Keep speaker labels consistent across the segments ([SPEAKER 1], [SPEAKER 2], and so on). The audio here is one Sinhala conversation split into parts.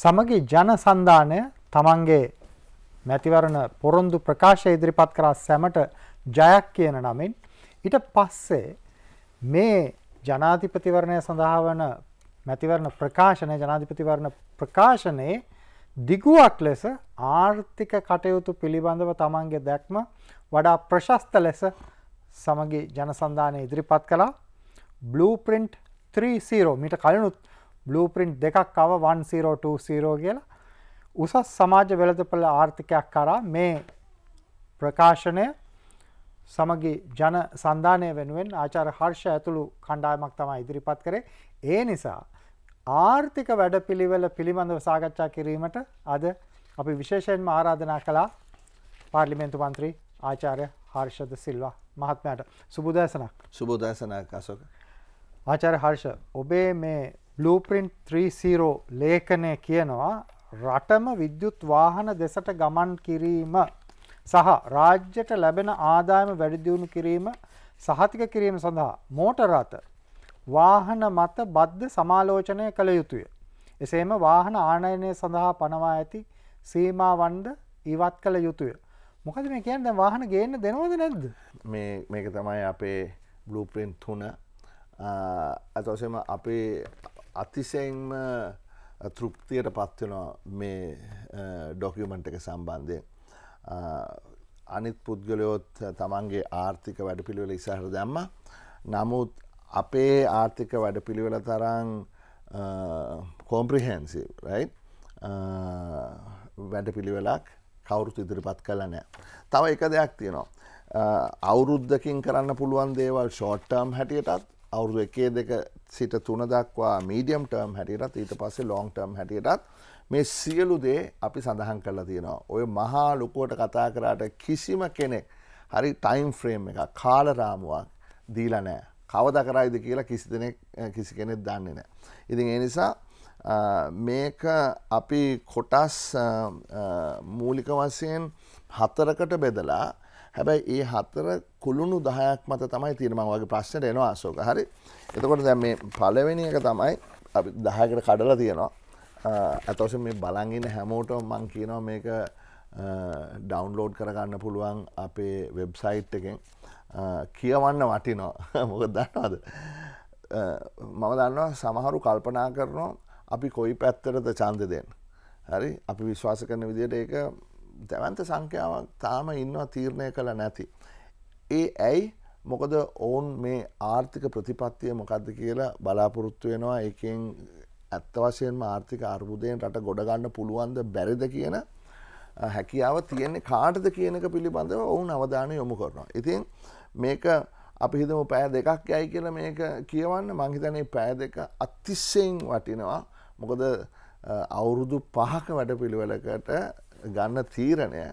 [SPEAKER 1] සමගි ජන සන්ධානය තමන්ගේ මැතිවරණ පොරොන්දු ප්‍රකාශය ඉදිරිපත් කරා සැමට ජයක් කියන නමින් ඊට පස්සේ මේ ජනාධිපතිවරණය සඳහා වන මැතිවරණ ප්‍රකාශනය ජනාධිපතිවරණ ප්‍රකාශනයේ දිගුවක් ලෙස ආර්ථික කටයුතු පිළිබඳව තමන්ගේ දැක්ම වඩා ප්‍රශස්ත ලෙස සමගි ජන සන්ධානය ඉදිරිපත් කළා. බ්ලූප්‍රින්ට් 30 මීට කලිනුත් බ්ලූප්‍රින්ට් දෙකක් ආව 1020 කියලා. උසස් සමාජ වෙළඳපොළ ආර්ථිකයක් කරා මේ ප්‍රකාශනය සමගි ජන සන්ධානය වෙනුවෙන් ආචාර්ය හර්ෂ ඇතුළු කණ්ඩායමක් තමයි ඉදිරිපත් කරේ. ඒ නිසා ආර්ථික වැඩපිළිවෙල පිළිබඳව සාකච්ඡා කිරීමට අද අපි විශේෂයෙන්ම ආරාධනා කළා පාර්ලිමේන්තු මන්ත්‍රී ආචාර්ය හර්ෂද සිල්වා මහත්මයාට. සුබෝදෑසනක්.
[SPEAKER 2] සුබෝදෑසනක් අශෝක.
[SPEAKER 1] ආචාර්ය හර්ෂ, ඔබේ මේ බ්ලූප්‍රින්ට් 30 ලේඛනය කියනවා රටම විද්‍යුත් වාහන දෙසට ගමන් කිරීම සහ රාජ්‍යයට ලැබෙන ආදායම වැඩි දියුණු කිරීම සහතික කිරීම සඳහා මෝටර රථ වාහන මත බද්ධ සමාලෝචනය කළ යුතුය. එසේම වාහන ආනයනය සඳහා පනවා ඇති සීමාවන්ද ඉවත් කළ යුතුය. මොකද මේ කියන්නේ දැන් වාහන ගේන්න දෙනවද නැද්ද?
[SPEAKER 2] මේක තමයි අපේ බ්ලූප්‍රින්ට් 3. අතවසම අපේ අතිශයින්ම තෘප්තියට පත් වෙනවා මේ ඩොකියුමන්ට් එක සම්බන්ධයෙන්. අනිත් පුද්ගලයොත් තමන්ගේ ආර්ථික වැඩපිළිවෙල ඉස්සරහට දැම්මා. නමුත් අපේ ආර්ථික වැඩපිළිවෙල තරම් කොම්ප්‍රිහෙන්සිව් රයිට් වැඩපිළිවෙලක් කවුරුත් ඉදිරිපත් කළා නෑ. තව එක දෙයක් තියෙනවා. අවුරුද්දකින් කරන්න පුළුවන් දේවල් ෂෝට් ටර්ම් හැටියටත් අවුරුදු 1 2 සිට 3 දක්වා මීඩියම් ටර්ම් හැටියටත් ඊට පස්සේ ලොං ටර්ම් හැටියටත් මේ සියලු දේ අපි සඳහන් කරලා තියෙනවා. ඔය මහා ලොකුවට කතා කරාට කිසිම කෙනෙක් හරි ටයිම් ෆ්‍රේම් එකක් කාල රාමුවක් දීලා නැහැ. කවදා කරයිද කියලා කිසි කෙනෙක් දන්නේ නැහැ. ඉතින් ඒ නිසා මේක අපි කොටස් මූලික වශයෙන් 4කට බෙදලා හැබැයි ඒ 4 කුළුණු 10ක් මත තමයි තියෙන. මම වගේ ප්‍රශ්නෙට එනවා අශෝක. හරි. එතකොට දැන් මේ පළවෙනි එක තමයි අපි 10කට කඩලා තියෙනවා. අතවශ්‍ය මේ බලන් ඉන්න හැමෝටම මම කියනවා මේක ඩවුන්ලෝඩ් කරගන්න පුළුවන් අපේ වෙබ්සයිට් එකෙන්. කියවන්න වටිනවා. මොකද දන්නවද? මම දන්නවා සමහරු කල්පනා කරනවා අපි කොයි පැත්තටද ඡන්දෙ දෙන්නේ. හරි. අපි විශ්වාස කරන විදිහට ඒක දැවන්ත සංඛ්‍යාවක් තාම ඉන්නවා තීරණය කළ නැති. ඒ ඇයි? මොකද ඔවුන් මේ ආර්ථික ප්‍රතිපත්තිය මොකක්ද කියලා බලාපොරොත්තු වෙනවා. ඒකෙන් ඇත්ත වශයෙන්ම ආර්ථික අර්බුදයෙන් රට ගොඩ ගන්න පුළුවන්ද බැරිද කියන හැකියාව තියෙන්නේ කාටද කියන එක පිළිබඳව ඔවුන් අවධානය යොමු කරනවා. ඉතින් මේක අපි හිතමු පැය 2ක් යයි කියලා මේක කියවන්න. මං හිතන්නේ පැය 2 අතිශයින් වටිනවා. මොකද අවුරුදු 5ක වැඩපිළිවෙලකට ගන්න තීරණය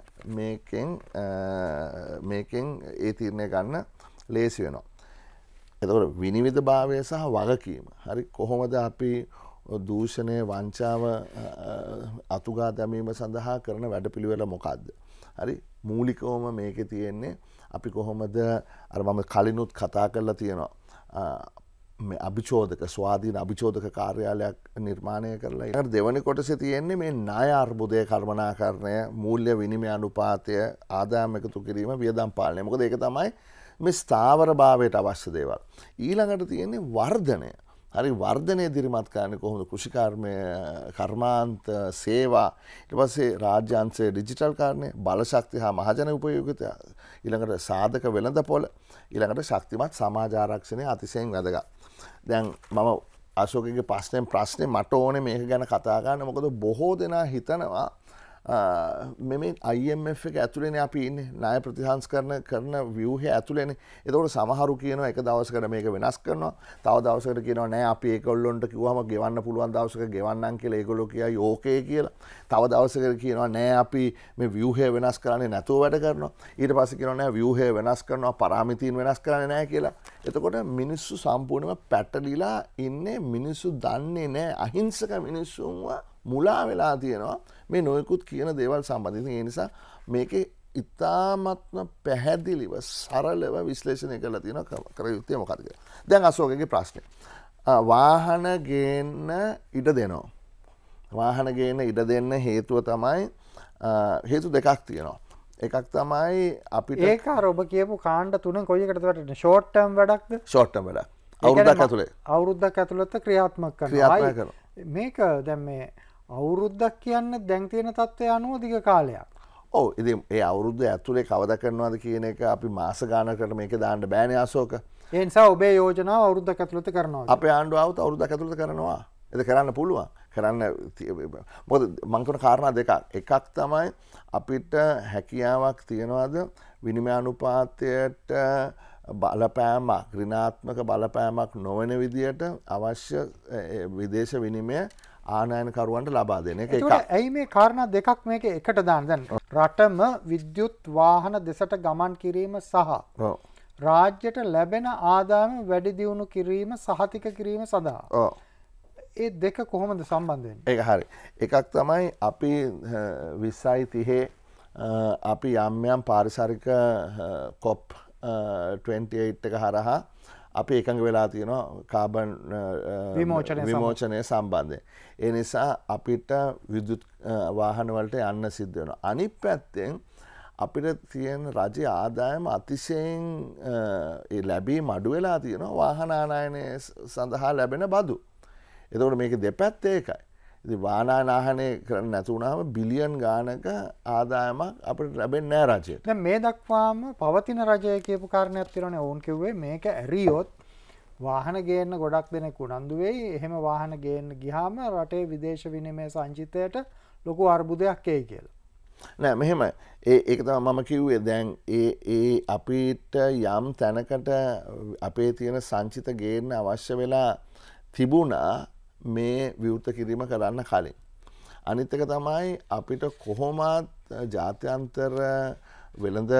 [SPEAKER 2] මේකෙන් ඒ තීරණය ගන්න ලේසි වෙනවා. එතකොට විනිවිදභාවය සහ වගකීම. හරි. කොහොමද අපි දූෂණය වංචාව අතුගා දැමීම සඳහා කරන වැඩපිළිවෙල මොකක්ද? හරි. මූලිකවම මේකේ තියෙන්නේ අපි කොහොමද අර මම කලිනුත් කතා කරලා තියෙනවා. මේ අභිචෝදක ස්වාධීන අභිචෝදක කාර්යාලයක් නිර්මාණය කරලා. ඊට දෙවැනි කොටසේ තියෙන්නේ මේ ණය අර්බුදය කර්මනාකරණය, මූල්‍ය විනිමය අනුපාතය, ආදායම් එකතු කිරීම, වියදම් පාලනය. මොකද ඒක තමයි මේ ස්ථාවර භාවයට අවශ්‍ය දේවල්. ඊළඟට තියෙන්නේ වර්ධනය. හරි. වර්ධනය දිරිමත් කරන්නේ කොහොමද? කෘෂිකර්මය, කර්මාන්ත, සේවා, ඊට පස්සේ රාජ්‍ය අංශයේ ඩිජිටල් කාරණේ, බලශක්තිය හා මහජන උපයෝගිතය, ඊළඟට සාධක වෙළඳපොළ, ඊළඟට ශක්තිමත් සමාජ ආරක්ෂණය අතිශයින් වැදගත්. දැන් මම අශෝකගේ ප්‍රශ්නේ මට ඕනේ මේක ගැන කතා කරන්න. මොකද බොහෝ දෙනා හිතනවා මේ IMF එක ඇතුළේනේ අපි ඉන්නේ. ණය ප්‍රතිසංස්කරණ කරන ව්‍යුහය ඇතුළේනේ. ඒතකොට සමහරු කියනවා එක දවසකට මේක වෙනස් කරනවා. තව දවසකට කියනවා නෑ අපි ඒගොල්ලොන්ට කිව්වම ගෙවන්න පුළුවන් දවසක ගෙවන්නම් කියලා ඒගොල්ලෝ කියයි ඕකේ කියලා. තව දවසකට කියනවා නෑ අපි මේ ව්‍යුහය වෙනස් කරන්නේ නැතුව වැඩ කරනවා. ඊට පස්සේ කියනවා නෑ ව්‍යුහය වෙනස් කරනවා පරාමිතීන් වෙනස් කරන්නේ නෑ කියලා. එතකොට මිනිස්සු සම්පූර්ණයෙන්ම පැටලිලා ඉන්නේ. මිනිස්සු දන්නේ නෑ අහිංසක මිනිස්සුන්ව මුලා වෙලා තියෙනවා මේ නොයෙකුත් කියන දේවල් සම්බන්ධයෙන්. ඒ නිසා මේකේ ඉතාමත්ම පැහැදිලිව සරලව විශ්ලේෂණය කරලා තියෙනවා කර යුත්තේ මොකක්ද කියලා. දැන් අශෝකගේ ප්‍රශ්නේ. වාහන ගේන්න ඉඩ දෙනවා. වාහන ගේන්න ඉඩ දෙන්න හේතුව තමයි හේතු දෙකක් තියෙනවා. එකක් තමයි අපිට
[SPEAKER 1] ඒක ඔබ කියපු කාණ්ඩ තුනෙන් කොයි එකටද වැටෙන්නේ? ෂෝට් ටර්ම් වැඩක්ද?
[SPEAKER 2] ෂෝට් ටර්ම් වැඩක්. අවුරුද්දක් ඇතුලේ.
[SPEAKER 1] අවුරුද්දක් ඇතුළත ක්‍රියාත්මක කරනවා. මේක දැන් මේ අවුරුද්දක් කියන්නේ දැන් තියෙන තත්ත්වය අනුව දිග කාලයක්.
[SPEAKER 2] ඔව් ඉතින් ඒ අවුරුද්ද ඇතුලේ කවදා කරනවද කියන එක අපි මාස ගානකට මේක දාන්න බෑනේ අශෝක.
[SPEAKER 1] ඒ නිසා ඔබේ යෝජනාව අවුරුද්දක් ඇතුළත කරනවා.
[SPEAKER 2] අපේ ආණ්ඩුව આવුත් අවුරුද්දක් ඇතුළත කරනවා. ඒක කරන්න පුළුවන්. කරන්න මොකද මං කරන කාරණා දෙකක්. එකක් තමයි අපිට හැකියාවක් තියනවාද විනිමය අනුපාතයට බලපෑමක් ඍණාත්මක බලපෑමක් නොවන විදියට අවශ්‍ය විදේශ විනිමය ආනයනකරුවන්ට ලබා දෙන එක.
[SPEAKER 1] ඇයි මේ කාරණා දෙකක් මේක එකට දාන්න? දැන් රටම විද්‍යුත් වාහන දෙසට ගමන් කිරීම සහ රාජ්‍යයට ලැබෙන ආදායම වැඩි දියුණු කිරීම සහතික කිරීම සඳහා ඒ දෙක කොහොමද සම්බන්ධ වෙන්නේ?
[SPEAKER 2] ඒක හරි. එකක් තමයි අපි 20යි 30 අපි යම් යම් පාරිසරික කොප් 28 එක හරහා අපි එකඟ වෙලා තියෙනවා කාබන් විමෝචනය සම්බන්ධයෙන්. ඒ නිසා අපිට විද්‍යුත් වාහන වලට යන්න සිද්ධ වෙනවා. අනිත් පැත්තෙන් අපිට තියෙන රජයේ ආදායම අතිශයින් ලැබීම අඩු වෙලා තියෙනවා වාහන ආනයනය සඳහා ලැබෙන බදු. එතකොට මේක දෙපැත්ත ඒකයි. ඉතින් වාහනායනය කරන්න නැති වුණාම බිලියන් ගානක ආදායමක් අපිට ලැබෙන්නේ නැහැ රජයට.
[SPEAKER 1] දැන් මේ දක්වාම පවතින රජය කියපු කාරණයක් තියෙනවානේ. ඕන් කිව්වේ මේක ඇරියොත් වාහන ගේන්න ගොඩක් දෙනෙක් උනන්දු වෙයි. එහෙම වාහන ගේන්න ගියාම රටේ විදේශ විනිමය සංචිතයට ලොකු අර්බුදයක් එයි කියලා.
[SPEAKER 2] නෑ මෙහෙමයි. ඒක තමයි මම කිව්වේ. දැන් ඒ අපිට යම් තැනකට අපේ තියෙන සංචිත ගේන්න අවශ්‍ය වෙලා තිබුණා මේ විවෘත කිරීම කරන්න කලින්. අනිත් එක තමයි අපිට කොහොමත් ජාත්‍යන්තර වෙළඳ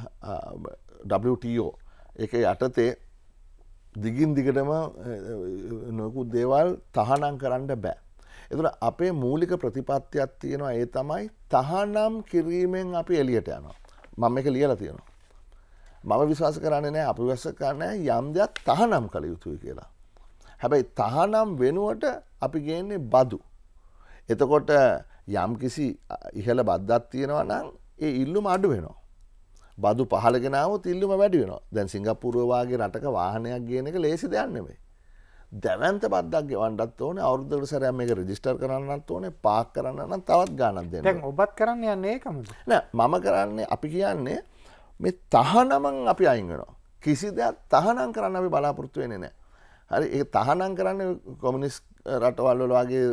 [SPEAKER 2] WTO ඒක යටතේ දිගින් දිගටම නොයෙකුත් දේවල් තහනම් කරන්න බෑ. එතකොට අපේ මූලික ප්‍රතිපත්තියක් තියෙනවා. ඒ තමයි තහනම් කිරීමෙන් අපි එළියට යනවා. මම මේක ලියලා තියෙනවා. මම විශ්වාස කරන්නේ නැහැ අපි විශ්වාස කරන්නේ යම් දෙයක් තහනම් කළ යුතුයි කියලා. හැබැයි තහනම් වෙනුවට අපි ගේන්නේ බදු. එතකොට යම් කිසි ඉහළ බද්දක් තියෙනවා නම් ඒ ඉල්ලුම අඩු වෙනවා. බදු පහළගෙන ආවොත් ඉල්ලුම වැඩි වෙනවා. දැන් සිංගප්පූරුව වගේ රටක වාහනයක් ගේන එක ලේසි දෙයක් නෙමෙයි. දැවැන්ත බද්දක් ගෙවන්නත් ඕනේ, අවුරුද්දකට සැරයක් මේක රෙජිස්ටර් කරන්නත් ඕනේ, පාක් කරන්න නම් තවත් ගාණක් දෙන්න.
[SPEAKER 1] දැන් ඔබත් කරන්න යන්නේ ඒකමද?
[SPEAKER 2] නෑ මම කරන්නේ අපි කියන්නේ මේ තහනමන් අපි අයින් වෙනවා. කිසි දෙයක් තහනම් කරන්න අපි බලාපොරොත්තු වෙන්නේ නෑ. හරි ඒක තහනම් කරන්නේ කොමියුනිස්ට් රටවල් වල වගේ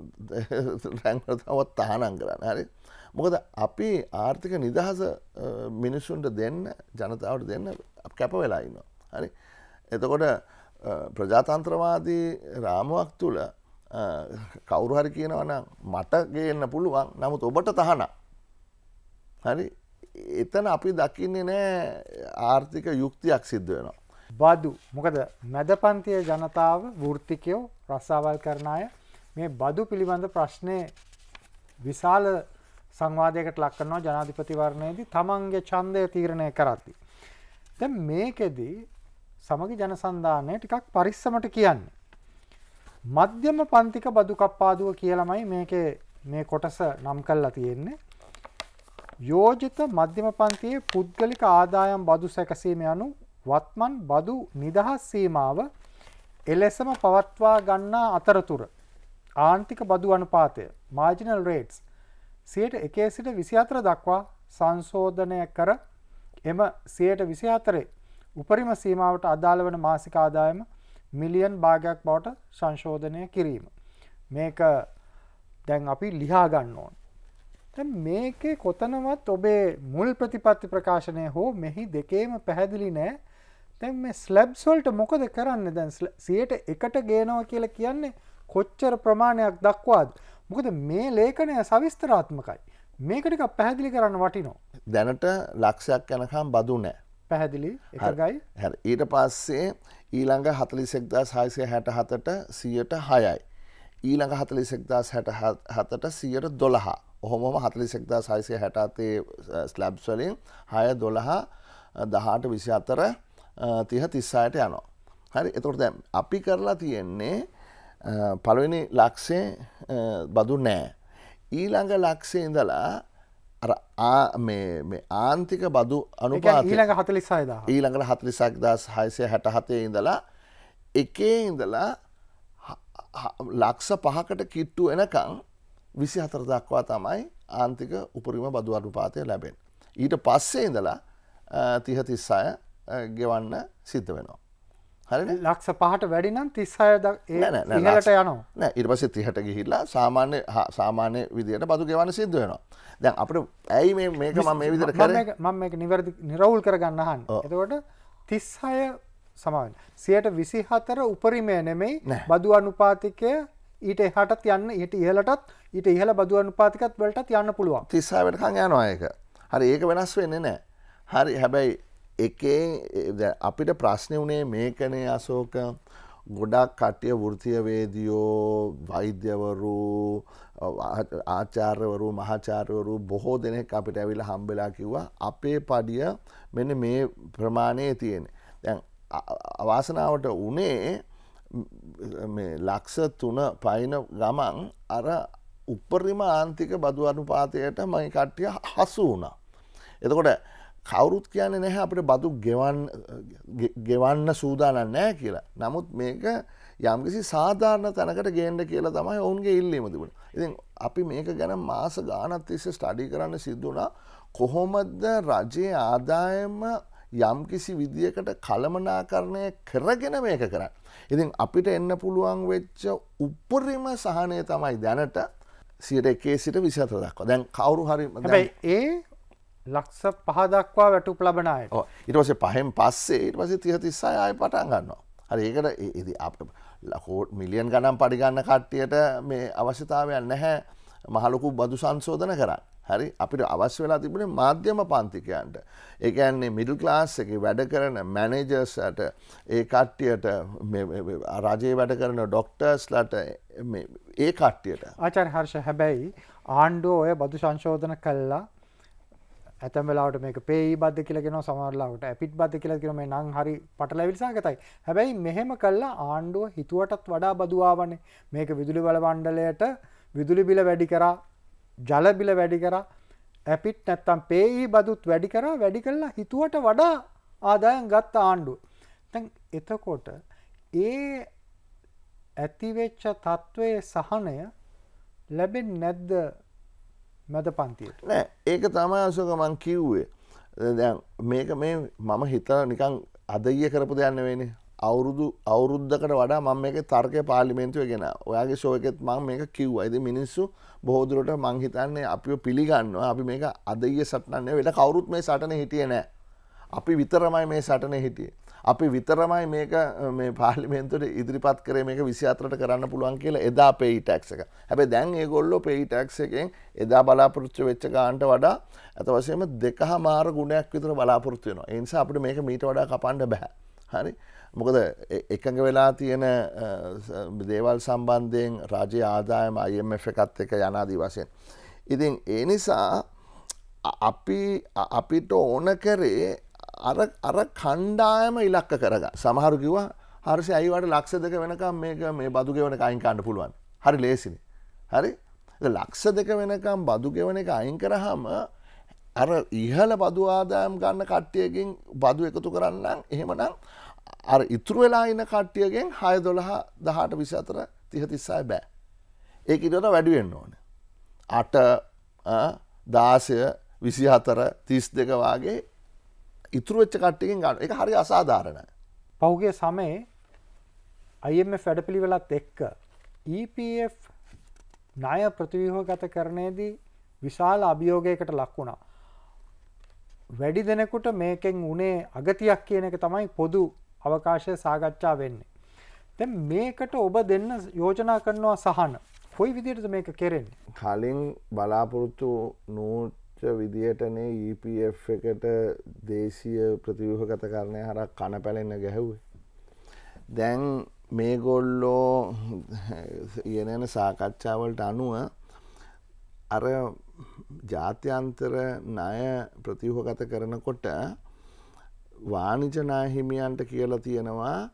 [SPEAKER 2] රැංගවල තවත් තහනම් කරන්නේ. හරි. මොකද අපි ආර්ථික නිදහස මිනිස්සුන්ට දෙන්න, ජනතාවට දෙන්න කැප වෙලා ඉන්නවා. හරි. එතකොට ප්‍රජාතන්ත්‍රවාදී රාමුවක් තුල කවුරු හරි කියනවා නම් මට ගේන්න පුළුවන්. නමුත් ඔබට තහනම්. හරි. එතන අපි දකින්නේ නෑ ආර්ථික යුක්තියක් සිද්ධ වෙනවා.
[SPEAKER 1] බදු මොකද මැදපන්තිය ජනතාව වෘත්තිකයෝ රස්සාවල් කරන අය මේ බදු පිළිබඳ ප්‍රශ්නේ විශාල සංවාදයකට ලක් කරනවා ජනාධිපතිවරණයේදී තමන්ගේ ඡන්දය තීරණය කරද්දී. දැන් මේකෙදී සමගි ජනසන්ධානය ටිකක් පරිස්සමට කියන්නේ. මධ්‍යම පන්තික බදු කප්පාදුව කියලාමයි මේකේ මේ කොටස නම් කරලා තියෙන්නේ. යෝජිත මධ්‍යම පන්තියේ පුද්ගලික ආදායම් බදු සැකසීම යනු වත්මන් බදු නිදහස් සීමාව එලෙසම පවත්වා ගන්නා අතරතුර ආන්තික බදු අනුපාතය marginal rates 1 සිට 24 දක්වා සංශෝධනය කර එම 24 උපරිම සීමාවට අදාළ වන මාසික ආදායම මිලියන් භාගයක් බවට සංශෝධනය කිරීම. මේක දැන් අපි ලියා ගන්න ඕන. දැන් මේකේ කොතනවත් ඔබේ මුල් ප්‍රතිපත්ති ප්‍රකාශනය හෝ මෙහි දෙකේම පැහැදිලි නෑ. දැන් මේ ස්ලැබ්ස් වලට මොකද කරන්නේ? දැන් 100ට ගේනවා කියලා කියන්නේ කොච්චර ප්‍රමාණයක් දක්වාද? මොකද මේ ලේඛනය සවිස්තරාත්මකයි. මේක ටිකක් පැහැදිලි කරන්න වටිනවා.
[SPEAKER 2] දැනට ලක්ෂයක් යනකම් බදු නැහැ.
[SPEAKER 1] පැහැදිලි එකගයි.
[SPEAKER 2] හරි. ඊට පස්සේ ඊළඟ 41667ට 106යි. ඊළඟ 41667ට 112. ඔහොමම 41667 ස්ලැබ්ස් වලින් 6 12 18 24 30 36ට යනවා. හරි. එතකොට දැන් අපි කරලා තියෙන්නේ පළවෙනි ලක්ෂේ බදු නෑ. ඊළඟ ලක්ෂේ ඉඳලා මේ ආන්තික බදු අනුපාතය
[SPEAKER 1] ඊළඟ 46000
[SPEAKER 2] ඊළඟට 41667 ඉඳලා එකේ ඉඳලා ලක්ෂ 5කට කිට්ටු එනකම් 24 දක්වා තමයි ආන්තික උපරිම බදු අනුපාතය ලැබෙන්නේ. ඊට පස්සේ ඉඳලා 30 36 ගෙවන්න සිද්ධ වෙනවා. හරිනේ?
[SPEAKER 1] ලක්ෂ 5ට වැඩි නම් 36 ඉහළට යනවා.
[SPEAKER 2] නෑ ඊට පස්සේ 30ට ගිහිල්ලා සාමාන්‍ය විදියට බදු ගෙවන්න සිද්ධ වෙනවා. දැන් අපිට ඇයි මේක මම මේ විදිහට කරේ?
[SPEAKER 1] මම මේක නිරවුල් කරගන්න අහන්නේ. එතකොට 36 සමාවෙන්න. 124 උපරිමය නෙමෙයි බදු අනුපාතිකය ඊට එහාටත් යන්න ඊට ඉහළටත් ඊට ඉහළ බදු අනුපාතිකත් වලටත් යන්න පුළුවන්.
[SPEAKER 2] 36 වෙනකන් යනවා ඒක. හරි ඒක වෙනස් වෙන්නේ නැහැ. හරි හැබැයි එකේ අපිට ප්‍රශ්නේ උනේ මේකනේ අශෝක ගොඩක් කට්ටිය වෘත්තීයවේදියෝ වෛද්‍යවරු ආචාර්යවරු මහාචාර්යවරු බොහෝ දෙනෙක් අපිට ඇවිල්ලා හම්බෙලා කිව්වා අපේ පඩිය මෙන්න මේ ප්‍රමාණයේ තියෙන්නේ. දැන් අවාසනාවට උනේ මේ ලක්ෂ 3 පයින් ගමන් අර උපරිම ආන්තික බදු අනුපාතයට මම කට්ටිය හසු වුණා. එතකොට කවුරුත් කියන්නේ නැහැ අපිට බදු ගෙවන්න සූදානම් නැහැ කියලා. නමුත් මේක යම්කිසි සාධාරණ තැනකට ගේන්න කියලා තමයි ඔවුන්ගේ ඉල්ලීම තිබුණේ. ඉතින් අපි මේක ගැන මාස ගාණක් තිස්සේ ස්ටඩි කරන්න සිද්ධ වුණා. කොහොමද රජයේ ආදායම යම්කිසි විදියකට කළමනාකරණය කරගෙන මේක කරන්නේ. ඉතින් අපිට එන්න පුළුවන් වෙච්ච උපරිම සහනය තමයි දැනට 101 සිට 24 දක්වා. දැන් කවුරු හරි
[SPEAKER 1] හැබැයි ඒ ලක්ෂ 5 දක්වා වැටුප් ලබන අයට.
[SPEAKER 2] ඔව් ඊට පස්සේ 5න් පස්සේ ඊට පස්සේ 30 36 ආයෙ පටන් ගන්නවා. හරි ඒකට ඉතින් අපිට මිලියන් ගණන් පඩි ගන්න කට්ටියට මේ අවශ්‍යතාවයක් නැහැ මහ ලොකු බදු සංශෝධන කරන්න. හරි අපිට අවශ්‍ය වෙලා තිබුණේ මාධ්‍යම පන්තිකයන්ට. ඒ කියන්නේ මිඩල් ක්ලාස් එකේ වැඩ කරන මැනේජර්ස්ලාට ඒ කට්ටියට මේ රජයේ වැඩ කරන ડોක්ටර්ස්ලාට මේ ඒ කට්ටියට.
[SPEAKER 1] ආචාර්ය හර්ෂ හැබැයි ආණ්ඩුව ඔය බදු සංශෝධන කළා ඇතැම් වෙලාවට මේක පේයි බද්ද කියලා කියනවා සමහර ලාවට ඇපිට් බද්ද කියලා කියනවා මේ නම් හරි පටලැවිලි සහගතයි. හැබැයි මෙහෙම කළා ආණ්ඩුව හිතුවටත් වඩා බදු ආවනේ. මේක විදුලි බල මණ්ඩලයට විදුලි බිල වැඩි කරා ජල බිල වැඩි කරා ඇපිට් නැත්තම් පේයි බදුත් වැඩි කරා වැඩි කළා හිතුවට වඩා ආදායම් ගත්ත ආණ්ඩුව. දැන් එතකොට ඒ ඇතිවෙච්ච තත්වයේ සහනය ලැබෙන්නේ නැද්ද මැද පන්තියට?
[SPEAKER 2] නෑ ඒක තමයි අශෝක මං කිව්වේ. දැන් මේක මේ මම හිතලා නිකන් අද ඊයේ කරපු දෙයක් නෙවෙයිනේ. අවුරුද්දකට වඩා මම මේකේ තර්කය පාර්ලිමේන්තුවේ ගෙනා. ඔයාගේ ෂෝ එකෙත් මම මේක කිව්වා. ඉතින් මිනිස්සු බොහෝ දුරට මං හිතන්නේ අපිව පිළිගන්නවා. අපි මේක අද ඊයේ සටනක් නෙවෙයි. වෙන කවුරුත් මේ සටනේ හිටියේ නෑ. අපි විතරමයි මේ සටනේ හිටියේ. අපි විතරමයි මේක මේ පාර්ලිමේන්තුවේ ඉදිරිපත් කරේ මේක 24ට කරන්න පුළුවන් කියලා එදා පේයි ටැක්ස් එක. හැබැයි දැන් ඒගොල්ලෝ පේයි ටැක්ස් එකෙන් එදා බලාපොරොත්තු වෙච්ච ගානට වඩා අත වශයෙන්ම 2.5 ගුණයක් විතර බලාපොරොත්තු වෙනවා. ඒ නිසා අපිට මේක මීට වඩා කපන්න බෑ. හරි? මොකද එකඟ වෙලා තියෙන දේවල් සම්බන්ධයෙන් රාජ්‍ය ආදායම IMF එකත් එක්ක යනාදී වශයෙන්. ඉතින් ඒ නිසා අපිට ඕන කරේ අර කණ්ඩායම ඉලක්ක කරගන්න. සමහරු කිව්වා හර්ෂ අයිවාට ලක්ෂ 2 වෙනකම් මේක මේ බදු ගෙවන එක අයින් කරන්න පුළුවන්. හරි ලේසිනේ. හරි? ලක්ෂ 2 වෙනකම් බදු ගෙවන එක අයින් කරාම අර ඉහළ බදු ආදායම් ගන්න කට්ටියකින් බදු එකතු කරන්නම් එහෙමනම් අර ඉතුරු වෙලා ඉන්න කට්ටියගෙන් 6 12 18 24 30 36 බෑ. ඒක ඊට වඩා වැඩි වෙන්න ඕනේ. 8 16 24 32 වාගේ ඉතුරු වෙච්ච කට්ටියකින් ගන්න. ඒක හරි අසාධාරණයි.
[SPEAKER 1] පහුගිය සමයේ IMF වැඩපිළිවෙලත් එක්ක EPF ණය ප්‍රතිව්‍යුහගත කරණයේදී විශාල අභියෝගයකට ලක් වුණා. වැඩි දෙනෙකුට මේකෙන් උනේ අගතියක් කියන එක තමයි පොදු අවකාශය සාකච්ඡා වෙන්නේ. දැන් මේකට ඔබ දෙන්න යෝජනා කරනවා සහන. කොයි විදිහටද මේක කෙරෙන්නේ?
[SPEAKER 2] කලින් බලාපොරොත්තු නූච විදියටනේ EPF එකට දේශීය ප්‍රතිව්‍යුහගත කරණය හරහා කන පැලෙන්න ගැහුවේ. දැන් මේගොල්ලෝ යන සාකච්ඡාවලට අනුව අර ජාත්‍යන්තර ණය ප්‍රතිව්‍යුහගත කරනකොට වාණිජ ණය හිමියන්ට කියලා තියෙනවා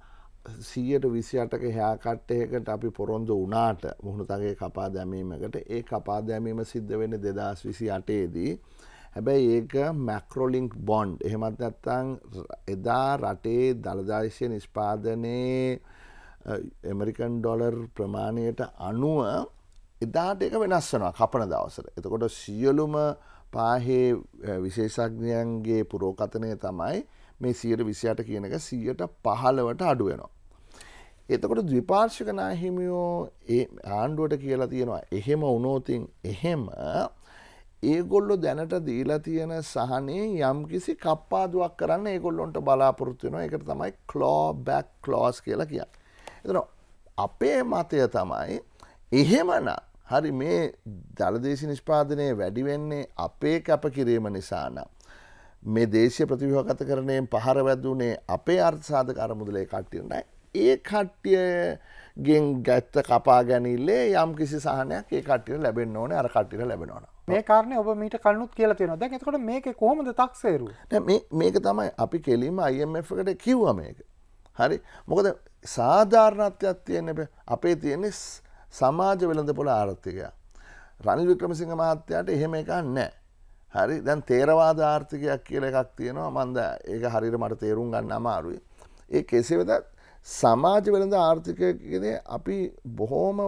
[SPEAKER 2] 128ක හෑකට්ටයකට අපි පොරොන්දු වනාට මුහුණුතගේ කපා දැමීමකට ඒ කපා දැමීම සිද්ධ වෙන 2028දී හැබැයි ඒක මැක්‍රෝලින්ක් බොන්ඩ් එහෙමත් නැත්තං එදා රටේ දළදාශය නිෂ්පාදනයේ ඇමරිකන් ඩොලර් ප්‍රමාණයට අනුව එදාට එක වෙනස් වනවා කපන දවසට. එතකොට සියලුම පාහේ විශේෂඥයන්ගේ පුරෝකථනය තමයි මේ 128 කියන එක 115ට අඩු වෙනවා. එතකොට ද්විපාර්ශ්වික නාහිමියෝ ඒ ආණ්ඩුවට කියලා තියෙනවා එහෙම වුණොතින් එහෙම ඒගොල්ලෝ දැනට දීලා තියෙන සහනේ යම්කිසි කප්පාදුවක් කරන්න ඒගොල්ලොන්ට බලාපොරොත්තු වෙනවා. ඒකට තමයි claw back clause කියලා කියන්නේ. එතන අපේ මතය තමයි එහෙමනම් හරි මේ දළදේශීය නිෂ්පාදනය වැඩි වෙන්නේ අපේ කැපකිරීම නිසා නම් මේ දේශීය ප්‍රතිව්‍යුහගතකරණයෙන් පහර වැදුනේ අපේ අර්ථ සාධක අරමුදලේ කට්ටිය නෑ. ඒ කට්ටියගෙන් ගැත්ත කපා ගැනීමේ යම්කිසි සහනයක් ඒ කට්ටියට ලැබෙන්න ඕනේ අර කට්ටියට ලැබෙනවා.
[SPEAKER 1] මේ කාරණේ ඔබ මීට කලිනුත් කියලා තියෙනවා. දැන් එතකොට මේකේ කොහොමද තක්සේරුව?
[SPEAKER 2] මේක තමයි අපි කෙලින්ම IMF එකට කිව්වා මේක. හරි. මොකද සාධාරණත්වයක් තියෙන අපේ තියෙන්නේ සමාජ වෙළඳපොළ ආර්ථිකය. රනිල් වික්‍රමසිංහ මහත්තයාට එහෙම එකක් නැහැ. හරි. දැන් තේරවාද ආර්ථිකයක් කියලා එකක් තියෙනවා. මන්ද ඒක හරියට මට තේරුම් ගන්න අමාරුයි. ඒ කෙසේ වෙතත් සමාජ වෙළඳ ආර්ථිකයේදී අපි බොහොම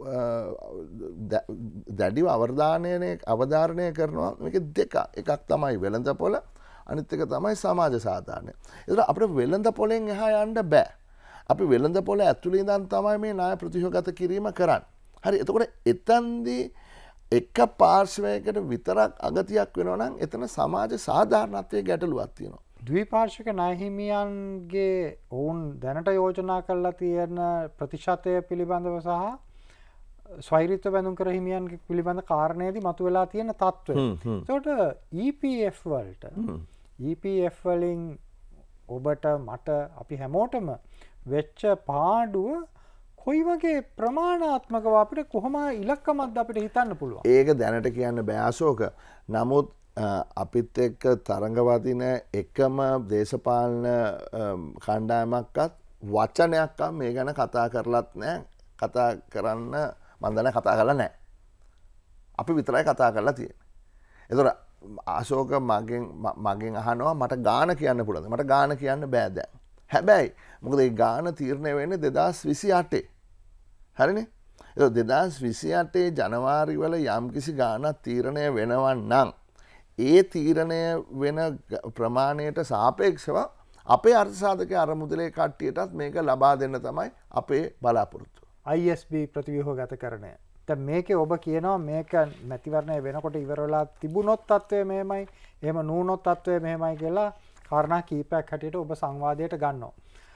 [SPEAKER 2] දැඩිව අවධාරණය කරනවා මේක දෙක. එකක් තමයි වෙළඳපොළ අනිත් එක තමයි සමාජ සාධාරණය. ඒතර අපිට වෙළඳපොළෙන් එහා යන්න බෑ. අපි වෙළඳපොළ ඇතුළේ ඉඳන් තමයි මේ ණය ප්‍රතිව්‍යුහගත කිරීම කරන්නේ. හරි. එතකොට එතනදී එක පාර්ශවයකට විතරක් අගතියක් වෙනවා නම් එතන සමාජ සාධාරණත්වයේ ගැටලුවක් තියෙනවා.
[SPEAKER 1] ද්විපාර්ශ්වික ණයහිමියන්ගේ ඔවුන් දැනට යෝජනා කරලා තියෙන ප්‍රතිශතය පිළිබඳව සහ ස්වෛරීත්ව බැඳුම් කර හිමියන්ගේ පිළිබඳ කාරණේදී මතුවලා තියෙන තත්ත්වය. ඒකට EPF වලට EPF වලින් ඔබට මට අපි හැමෝටම වෙච්ච පාඩුව කොයි වගේ ප්‍රමාණාත්මකව අපිට කොහොම ඉලක්කමක්ද අපිට හිතන්න පුළුවන්.
[SPEAKER 2] ඒක දැනට කියන්න බෑ අශෝක. නමුත් අපිත් එක්ක තරඟවදින එකම දේශපාලන කණ්ඩායමක්වත් වචනයක්වත් මේ ගැන කතා කරලත් නැහැ. කතා කරන්න මම දැන කතා කරලා නැහැ. අපි විතරයි කතා කරලා තියෙන්නේ. ඒතර අශෝක මගෙන් අහනවා මට ගාන කියන්න පුළුවන්ද? මට ගාන කියන්න බෑ දැන්. හැබැයි මොකද ඒ ගාන තීරණය වෙන්නේ 2028. හරිනේ? ඒක 2028 ජනවාරි වල යම්කිසි ගානක් තීරණය වෙනවා නම් ඒ තීරණය වෙන ප්‍රමාණයට සාපේක්ෂව අපේ අර්ථ සාධකයේ අරමුදලේ කට්ටියටත් මේක ලබා දෙන්න තමයි අපේ බලාපොරොත්තුව.
[SPEAKER 1] ISB ප්‍රතිව්‍යුහගතකරණය. දැන් මේකේ ඔබ කියනවා මේක මැතිවරණය වෙනකොට ඉවර වෙලා තිබුණොත් තත්ත්වය මෙහෙමයි, එහෙම නුනොත් තත්ත්වය මෙහෙමයි කියලා කාරණා කීපයක් හැටියට ඔබ සංවාදයට ගන්නවා.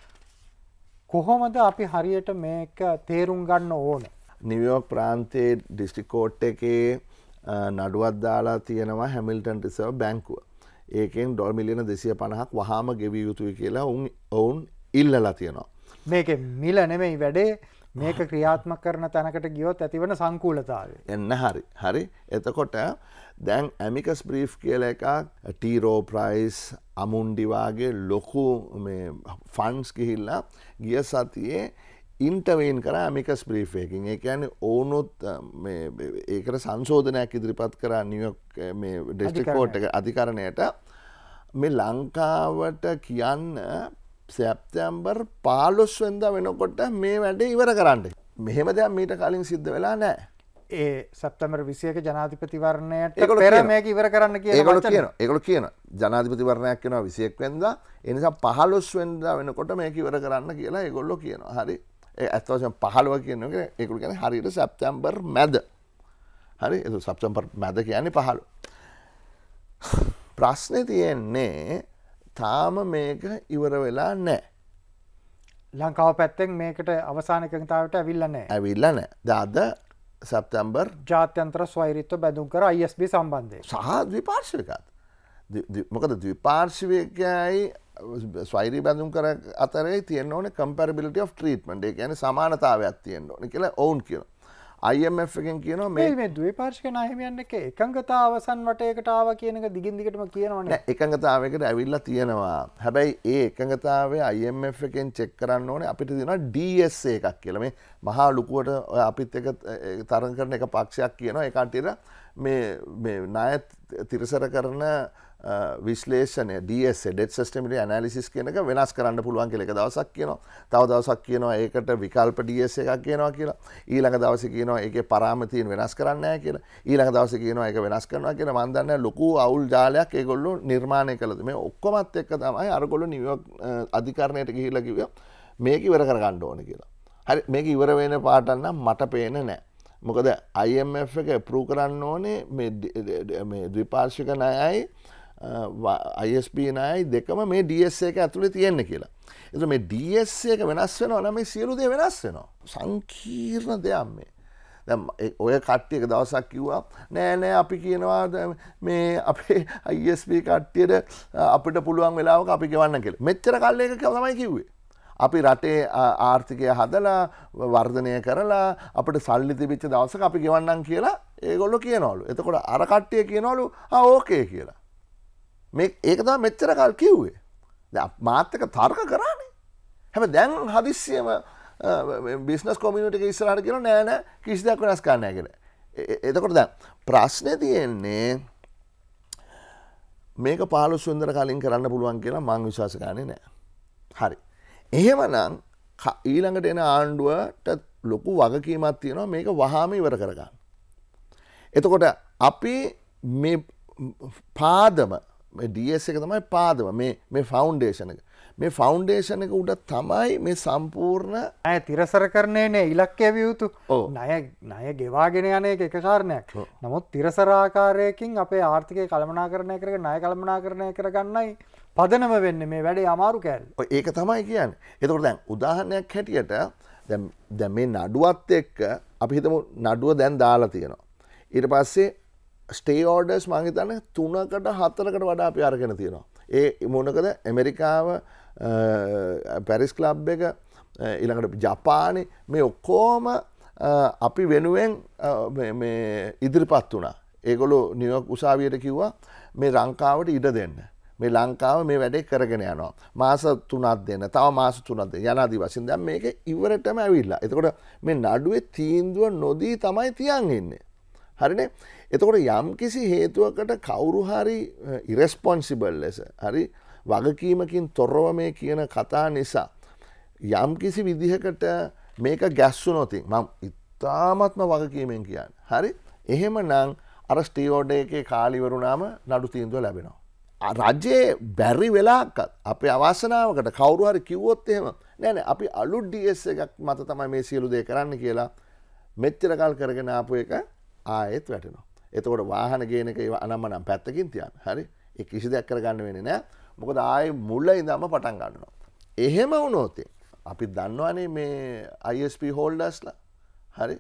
[SPEAKER 1] කොහොමද අපි හරියට මේක තේරුම් ගන්න ඕනේ?
[SPEAKER 2] නිව්යෝර්ක් ප්‍රාන්තයේ ඩිස්ට්‍රික් කෝට් එකේ නඩුවක් දාලා තියෙනවා හැමිල්ටන් රිසර්ව් බැංකුව. ඒකෙන් ඩොලර් මිලියන 250ක් වහාම ගෙවිය යුතුයි කියලා ඔවුන් ඉල්ලලා තියෙනවා.
[SPEAKER 1] මේකේ මිල නෙමෙයි වැඩේ, මේක ක්‍රියාත්මක කරන තැනකට ගියොත් ඇතිවන සංකූලතාවය.
[SPEAKER 2] එන්න හරි. එතකොට දැන් ඇමිකස් බ්‍රීෆ් කියලා එකක් ටීරෝ ප්‍රයිස් අමුන්ඩි වාගේ ලොකු මේ ෆන්ඩ්ස් ගිහිල්ලා ගිය සතියේ ඉන්ටර්වෙන් කරා ඇමිකස් බ්‍රීෆ් එකකින්. ඒ කියන්නේ ඕනොත් මේ ඒකට සංශෝධනයක් ඉදිරිපත් කරා නිව්යෝර්ක් මේ ඩිස්ට්‍රික් කෝට් එක අධිකරණයට මේ ලංකාවට කියන්න සැප්තැම්බර් 15 වෙනිදා වෙනකොට මේ වැඩේ ඉවර කරන්න. මෙහෙම දෙයක් මීට කලින් සිද්ධ වෙලා නැහැ.
[SPEAKER 1] ඒ සැප්තැම්බර් 21 ජනාධිපතිවරණයට පෙර මේක ඉවර කරන්න කියලා
[SPEAKER 2] ඒගොල්ලෝ කියනවා ජනාධිපතිවරණයක් වෙනවා 21 වෙනිදා. ඒ නිසා 15 වෙනිදා වෙනකොට මේක ඉවර කරන්න කියලා ඒගොල්ලෝ කියනවා. හරි. ඒ අත් වශයෙන් 15 කියන්නේ ඒගොල්ලෝ කියන්නේ හරියට සැප්තැම්බර් මැද. හරි. ඒක සැප්තැම්බර් මැද කියන්නේ 15. ප්‍රශ්නේ තියෙන්නේ තාම මේක ඉවර වෙලා නැහැ.
[SPEAKER 1] ලංකාව පැත්තෙන් මේකට අවසාන එකඟතාවයට ඇවිල්ලා නැහැ.
[SPEAKER 2] අද සැප්තැම්බර්
[SPEAKER 1] ජාත්‍යන්තර ස්වෛරීත්ව බැඳුම් කර ISB සම්බන්ධයෙන්
[SPEAKER 2] සහ ද්විපාර්ශ්විකත්. මොකද ද්විපාර්ශ්විකයි ස්වෛරී බැඳුම් කර අතරේ තියෙන්න ඕනේ comparability of treatment. ඒ කියන්නේ සමානතාවයක් තියෙන්න ඕනේ කියලා ඔවුන් කියනවා. IMF එකෙන් කියනවා
[SPEAKER 1] මේ ද්විපාර්ශ්වික නාහිමියන් එක්ක එකඟතාව අවසන් වටයකට ආවා කියන එක දිගින් දිගටම කියනවනේ.
[SPEAKER 2] නෑ එකඟතාවයකට ඇවිල්ලා තියෙනවා. හැබැයි ඒ එකඟතාවය IMF එකෙන් චෙක් කරන්න ඕනේ අපිට තියෙනවා DSA එකක් කියලා. මේ මහා ලුකුවට ඔය අපිත් එක තරඟ කරන එක පක්ෂයක් කියනවා. ඒ කට්ටියට මේ ණය තිරසර කරන විශ්ලේෂණය DSA debt sustainability analysis කියන එක වෙනස් කරන්න පුළුවන් කියලා එක දවසක් කියනවා. තව දවසක් කියනවා ඒකට විකල්ප DSA එකක් කියනවා කියලා. ඊළඟ දවසේ කියනවා ඒකේ පරාමිතීන් වෙනස් කරන්නේ නැහැ කියලා. ඊළඟ දවසේ කියනවා ඒක වෙනස් කරනවා කියලා. මම දන්නේ ලොකු අවුල් ජාලයක් ඒගොල්ලෝ නිර්මාණය කළා. මේ ඔක්කොමත් එක්ක තමයි අරගොල්ලෝ නිව්යෝක් අධිකරණයට ගිහිල්ලා කිව්වා මේක ඉවර කරගන්න ඕනේ කියලා. හරි මේක ඉවර වෙන පාටක් නම් මට පේන්නේ නැහැ. මොකද IMF එක අප්‍රූව් කරන්න ඕනේ මේ ද්විපාර්ශ්වික ණයයි ISB ණයයි දෙකම මේ DSA එක ඇතුලේ තියෙන්න කියලා. ඒතර මේ DSA එක වෙනස් වෙනවා නම් මේ සියලු දේ වෙනස් වෙනවා. සංකීර්ණ දෙයක් මේ. දැන් ඔය කට්ටිය එක දවසක් කිව්වා නෑ අපි කියනවා මේ අපේ ISB කට්ටියට අපිට පුළුවන් වෙලාවක අපි ගෙවන්න කියලා. මෙච්චර කල් එක තමයි කිව්වේ. අපි රටේ ආර්ථිකය හදලා වර්ධනය කරලා අපිට සල්ලි තිබිච්ච දවසක අපි ගෙවන්නම් කියලා ඒගොල්ලෝ කියනවලු. එතකොට අර කට්ටිය කියනවලු ඕකේ කියලා. ඒක තමයි මෙච්චර කල් කිව්වේ. දැන් මාත් එක තර්ක කරානේ. හැබැයි දැන් හදිස්සියම බිස්නස් කමියුනිටි එක ඉස්සරහට කියනවා නෑ කිසි දෙයක් වෙනස් කරන්න නෑ කියලා. එතකොට දැන් ප්‍රශ්නේ තියෙන්නේ මේක 15 වෙනිදා කලින් කරන්න පුළුවන් කියලා මම විශ්වාස කරන්නේ නෑ. හරි. එහෙමනම් ඊළඟට එන ආණ්ඩුවට ලොකු වගකීමක් තියෙනවා මේක වහාම ඉවර කරගන්න. එතකොට අපි මේ පාදම මේ DS එක තමයි පාදම මේ ෆවුන්ඩේෂන් එක. මේ ෆවුන්ඩේෂන් එක උඩ තමයි මේ සම්පූර්ණ
[SPEAKER 1] ණය තිරසර කරන්නේනේ ඉලක්කය විය යුතු. ණය ගෙවාගෙන යන එක කාරණයක්. නමුත් තිරසර ආකාරයකින් අපේ ආර්ථිකය කළමනාකරණය කරගෙන ණය කළමනාකරණය කරගන්නයි පදනම වෙන්නේ මේ වැඩේ අමාරු කෑල්ල.
[SPEAKER 2] ඒක තමයි කියන්නේ. එතකොට දැන් උදාහරණයක් හැටියට දැන් මේ නඩුවත් එක්ක අපි හිතමු නඩුව දැන් දාලා තියෙනවා. ඊට පස්සේ ස්ටේ ඕඩර්ස් මම හිතන්නේ 3කට 4කට වඩා අපි අරගෙන තියෙනවා. ඒ මොනකද ඇමරිකාව පැරිස් ක්ලබ් එක ඊළඟට ජපානයේ මේ ඔක්කොම අපි වෙනුවෙන් මේ ඉදිරිපත් වුණා. ඒගොල්ලෝ නිව්යෝක් උසාවියට කිව්වා මේ ලංකාවට ඉඩ දෙන්න. මේ ලංකාව මේ වැඩේ කරගෙන යනවා. මාස 3ක් දෙන්න. තව මාස 3ක් දෙන්න. යනාදී වශයෙන් දැන් මේක ඉවරටම ඇවිල්ලා. එතකොට මේ නඩුවේ තීන්දුව නොදී තමයි තියන් ඉන්නේ. හරිනේ? එතකොට යම් කිසි හේතුවකට කවුරු හරි ඉරෙස්පොන්සිබල් ලෙස හරි වගකීමකින් තොරව මේ කියන කතා නිසා යම් කිසි විදිහකට මේක ගැස්සුනොත් මම ඉතාමත්ම වගකීමෙන් කියන්නේ. හරි? එහෙමනම් අර ස්ටේ ඕඩර් එකේ කාලය ඉවරුනාම නඩු තීන්දුව ලැබෙනවා. රජයේ බැරි වෙලාවකත් අපේ අවාසනාවකට කවුරු හරි කිව්වොත් එහෙම නෑ අපි අලුත් DS එකක් මත තමයි මේ සියලු දේ කරන්න කියලා මෙච්චර කල් කරගෙන ආපු එක ආයෙත් වැටෙනවා. එතකොට වාහන ගේන එක අනම්මනම් පැත්තකින් තියන්න. හරි? ඒ කිසි දෙයක් කරගන්න වෙන්නේ නෑ. මොකද ආයේ මුල ඉඳන්ම පටන් ගන්නවා. එහෙම වුණොත් අපි දන්නවනේ මේ ISP හෝල්ඩර්ස්ලා හරි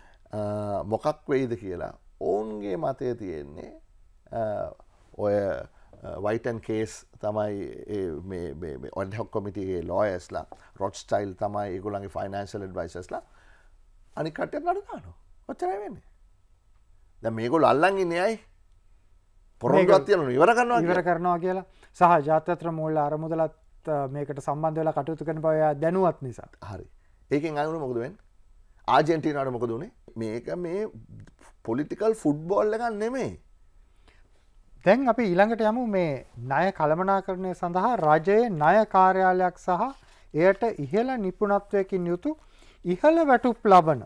[SPEAKER 2] මොකක් වෙයිද කියලා ඔවුන්ගේ මතය තියෙන්නේ ඔය වයිටන් කේස් තමයි මේ ඔඩ්හොක් කොමිටියේ ලෝයර්ස්ලා රොඩ්ස්ටයිල් තමයි ඒගොල්ලන්ගේ ෆයිනෑන්ෂල් ඇඩ්වයිසර්ස්ලා අනික් කට්ටියත් නඩු දානවා. ඔච්චරයි වෙන්නේ. දැන් මේගොල්ලෝ අල්ලන් ඉන්නේ අය පොරොන්දුවක් තියනවා ඉවර කරනවා
[SPEAKER 1] කියලා සහ ජාත්‍යන්තර මූල්‍ය අරමුදලත් මේකට සම්බන්ධ වෙලා කටයුතු කරන බව දැනුවත් නිසා.
[SPEAKER 2] හරි. ඒකෙන් අයුන මොකද වෙන්නේ? ආජන්ටිනාවට මොකද උනේ? මේක මේ පොලිටිකල් ෆුට්බෝල් එකක් නෙමෙයි.
[SPEAKER 1] දැන් අපි ඊළඟට යමු මේ ණය කළමනාකරණය සඳහා රජයේ ණය කාර්යාලයක් සහ එයට ඉහළ නිපුණත්වයකින් යුතු ඉහළ වැටුප් ලබන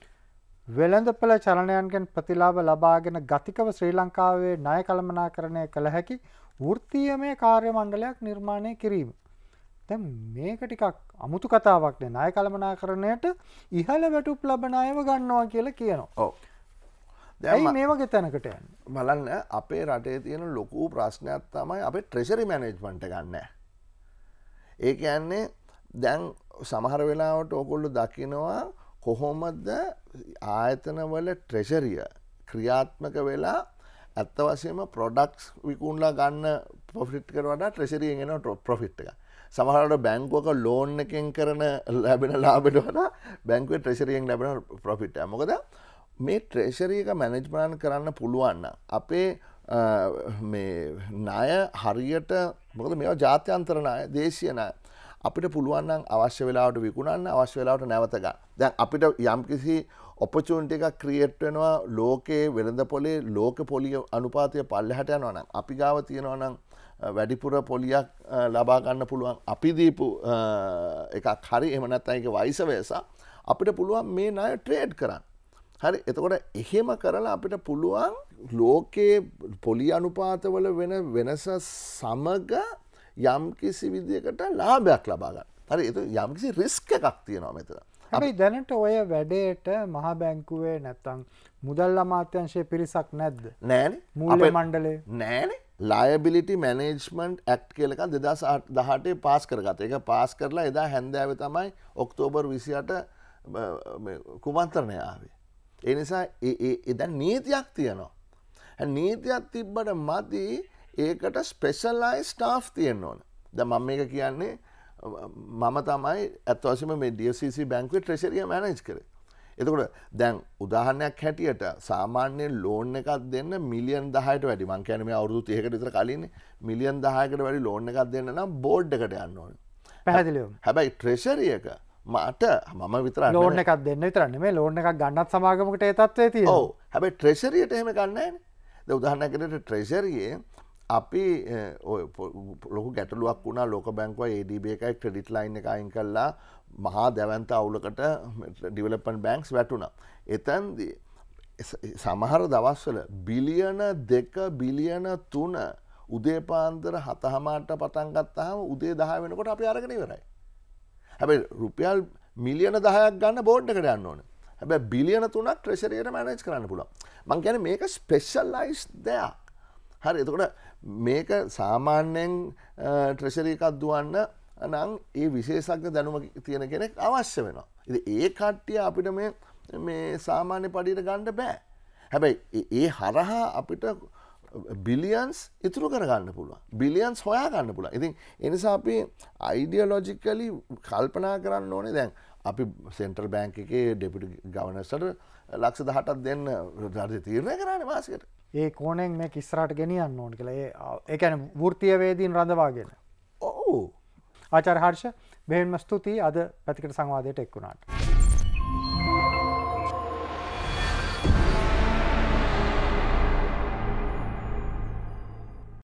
[SPEAKER 1] වෙළඳපළ චලනයන්ගෙන් ප්‍රතිලාභ ලබාගෙන ගතිකව ශ්‍රී ලංකාවේ ණය කළමනාකරණය කළ හැකි වෘත්තීයමය කාර්ය මණ්ඩලයක් නිර්මාණය කිරීම. දැන් මේක ටිකක් අමුතු කතාවක් නේ. ණය කළමනාකරණයට ඉහළ වැටුප් ලබන අයව ගන්නවා කියලා කියනවා.
[SPEAKER 2] ඔව්.
[SPEAKER 1] දැන් මේ වගේ තැනකට යන්නේ.
[SPEAKER 2] බලන්න අපේ රටේ තියෙන ලොකු ප්‍රශ්නයක් තමයි අපේ ට්‍රෙෂරි මැනේජ්මන්ට් එක ගන්න. ඒ කියන්නේ දැන් සමහර වෙලාවට ඕගොල්ලෝ දකිනවා කොහොමද ආයතනවල ට්‍රෙෂරිය ක්‍රියාත්මක වෙලා ඇත්ත වශයෙන්ම ප්‍රොඩක්ට්ස් විකුණලා ගන්න ප්‍රොෆිට් එකට වඩා ට්‍රෙෂරියෙන් එන ප්‍රොෆිට් එක. සමහරවිට බැංකුවක ලෝන් එකෙන් කරන ලැබෙන ලාභයට වඩා බැංකුවේ ට්‍රෙෂරියෙන් ලැබෙන ප්‍රොෆිට් එක. මොකද මේ ට්‍රෙෂරි එක මැනේජ්මන්ට් කරන්න පුළුවන් නම් අපේ මේ ණය හරියට මොකද මේවා ජාත්‍යන්තර ණය දේශීය ණය අපිට පුළුවන් නම් අවශ්‍ය වෙලාවට විකුණන්න අවශ්‍ය වෙලාවට නැවත ගන්න. දැන් අපිට යම්කිසි ඔපචුනිටි එකක් ක්‍රියේට් වෙනවා ලෝකයේ වෙළඳ පොලේ ලෝක පොලිය අනුපාතය පල්ලෙහාට යනවා නම් අපි ගාව තියෙනවා නම් වැඩිපුර පොලියක් ලබා ගන්න පුළුවන් අපි දීපු එකක් හරි එහෙම නැත්නම් ඒක වයිස වේසා අපිට පුළුවන් මේ ණය ට්‍රේඩ් කරන්න. හරි එතකොට එහෙම කරලා අපිට පුළුවන් ලෝකයේ පොලි අනුපාතවල වෙන වෙනස සමග යම්කිසි විදියකට ලාභයක් ලබා ගන්න. හරි ඒක යම්කිසි රිස්ක් එකක් තියෙනවා මෙතන.
[SPEAKER 1] හැබැයි දැනට ඔය වැඩේට මහා බැංකුවේ නැත්තම් මුදල් අමාත්‍යාංශයේ පිරිසක් නැද්ද?
[SPEAKER 2] නෑනේ.
[SPEAKER 1] මූල්‍ය මණ්ඩලේ
[SPEAKER 2] නෑනේ. Liability Management Act කියලා එකක් 2018 පාස් කරගත්තා. ඒක පාස් කරලා එදා හැන්දෑවේ තමයි ඔක්තෝබර් 28 කුමන්ත්‍රණය ආවේ. ඒ නිසා දැන් නීතියක් තියෙනවා. නීතියක් තිබ්බට මදි ඒකට ස්පෙෂලයිස්ඩ් ස්ටාෆ් තියෙන්න ඕන. දැන් මම මේක කියන්නේ මම තමයි ඇත්ත වශයෙන්ම මේ DFCC බැංකුවේ ට්‍රෙෂරිය මැනේජ් කරේ. එතකොට දැන් උදාහරණයක් හැටියට සාමාන්‍ය ලෝන් එකක් දෙන්න මිලියන් 10ට වැඩි මං කියන්නේ මේ අවුරුදු 30කට විතර කලින් මිලියන් 10කට වැඩි ලෝන් එකක් දෙන්න නම් බෝඩ් එකට යන්න ඕනේ.
[SPEAKER 1] පැහැදිලිවම.
[SPEAKER 2] හැබැයි ට්‍රෙෂරි එක මට මම විතරක්
[SPEAKER 1] ලෝන් එකක් දෙන්න විතර නෙමෙයි ලෝන් එකක් ගන්නත් සමාගමකට ඒ තත්ත්වයේ තියෙනවා.
[SPEAKER 2] ඔව්. හැබැයි ට්‍රෙෂරියට එහෙම ගන්න නැහැ නේ. දැන් උදාහරණයක් විදිහට ට්‍රෙෂරියේ අපි ලොකු ගැටලුවක් වුණා ලෝක බැංකුවයි ADB එකයි ක්‍රෙඩිට් ලයින් එක අයින් කළා මහා දැවැන්ත අවුලකට ඩෙවලොප්මන්ට් බැංක්ස් වැටුණා. එතෙන්දී සමහර දවස්වල බිලියන 2 බිලියන 3 උදේ පාන්දර 7:00ට පටන් ගත්තාම උදේ 10 වෙනකොට අපි අරගෙන ඉවරයි. හැබැයි රුපියල් මිලියන 10ක් ගන්න බෝඩ් එකට යන්න ඕනේ. හැබැයි බිලියන 3ක් ට්‍රෙෂරියට මැනේජ් කරන්න පුළුවන්. මං කියන්නේ මේක ස්පෙෂලයිස්ඩ් දෙයක්. හරි එතකොට මේක සාමාන්‍යයෙන් ට්‍රෙෂරි එකක් දුවන්න නම් ඒ විශේෂඥ දැනුම තියෙන කෙනෙක් අවශ්‍ය වෙනවා. ඉතින් ඒ කට්ටිය අපිට මේ සාමාන්‍ය පඩියට ගන්න බෑ. හැබැයි ඒ හරහා අපිට බිලියන්ස් ඉතුරු කරගන්න පුළුවන්. බිලියන්ස් හොයා ගන්න පුළුවන්. ඉතින් ඒ නිසා අපි අයිඩියොලොජිකලි කල්පනා කරන්න ඕනේ දැන් අපි සෙන්ට්‍රල් බැංක් එකේ ඩෙපියුටි ගවර්නර්ස්ට ලක්ෂ 18ක් දෙන්න තීරණය කරානේ මාසෙකට.
[SPEAKER 1] ඒ කෝණයෙන් මේක ඉස්සරහට ගෙනියන්න ඕන කියලා. ඒ කියන්නේ වෘත්තීය වේදීන් රඳවාගෙන.
[SPEAKER 2] ඔව්.
[SPEAKER 1] ආචාර්ය හර්ෂ බෙහෙවින්ම ස්තුතියි අද පැතිකඩ සංවාදයට එක් වුණාට.